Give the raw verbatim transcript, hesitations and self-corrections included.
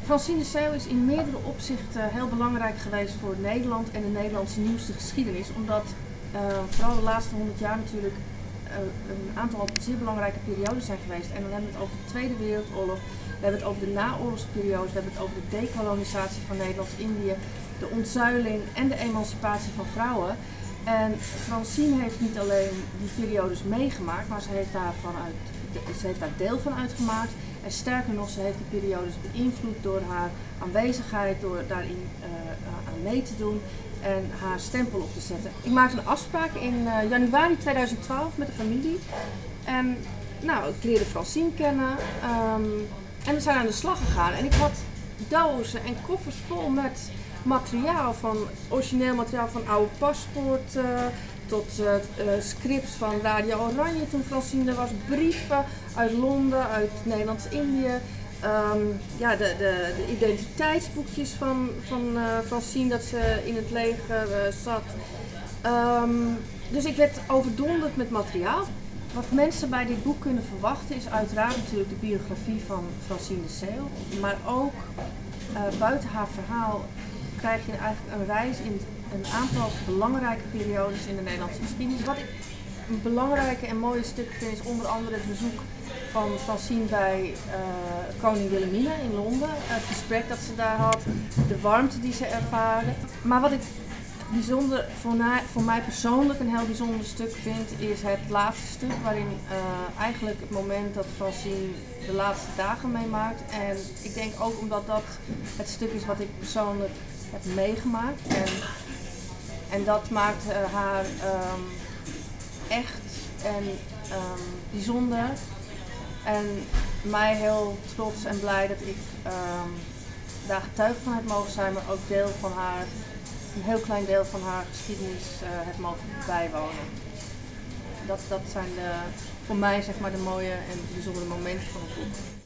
Francine de Seel is in meerdere opzichten heel belangrijk geweest voor Nederland en de Nederlandse nieuwste geschiedenis. Omdat uh, vooral de laatste honderd jaar natuurlijk uh, een aantal zeer belangrijke periodes zijn geweest. En dan hebben we het over de Tweede Wereldoorlog, we hebben het over de naoorlogsperiode, we hebben het over de dekolonisatie van Nederlands-Indië, de ontzuiling en de emancipatie van vrouwen. En Francine heeft niet alleen die periodes meegemaakt, maar ze heeft daar, vanuit, ze heeft daar deel van uitgemaakt. En sterker nog, ze heeft die periodes beïnvloed door haar aanwezigheid, door daarin uh, aan mee te doen en haar stempel op te zetten. Ik maakte een afspraak in uh, januari tweeduizend twaalf met de familie. En nou, ik leerde Francine kennen um, en we zijn aan de slag gegaan. En ik had dozen en koffers vol met materiaal, van origineel materiaal van oude paspoorten uh, tot uh, uh, scripts van Radio Oranje toen Francine er was, brieven uit Londen, uit Nederlands-Indië, um, ja, de, de, de identiteitsboekjes van, van uh, Francine dat ze in het leger uh, zat. Um, dus ik werd overdonderd met materiaal. Wat mensen bij dit boek kunnen verwachten is uiteraard natuurlijk de biografie van Francine de Seel, maar ook uh, buiten haar verhaal krijg je eigenlijk een reis in een aantal belangrijke periodes in de Nederlandse geschiedenis. Wat ik een belangrijke en mooie stuk vind is onder andere het bezoek van Francine bij uh, koningin Wilhelmina in Londen. Het gesprek dat ze daar had, de warmte die ze ervaarde. Maar wat ik bijzonder, voor, na, voor mij persoonlijk een heel bijzonder stuk vind is het laatste stuk waarin uh, eigenlijk het moment dat Francine de laatste dagen meemaakt. En ik denk ook omdat dat het stuk is wat ik persoonlijk heb meegemaakt. En, en dat maakt uh, haar um, echt en um, bijzonder. En mij heel trots en blij dat ik um, daar getuige van heb mogen zijn, maar ook deel van haar, een heel klein deel van haar geschiedenis uh, heb mogen bijwonen. Dat, dat zijn de, voor mij zeg maar de mooie en bijzondere momenten van het boek.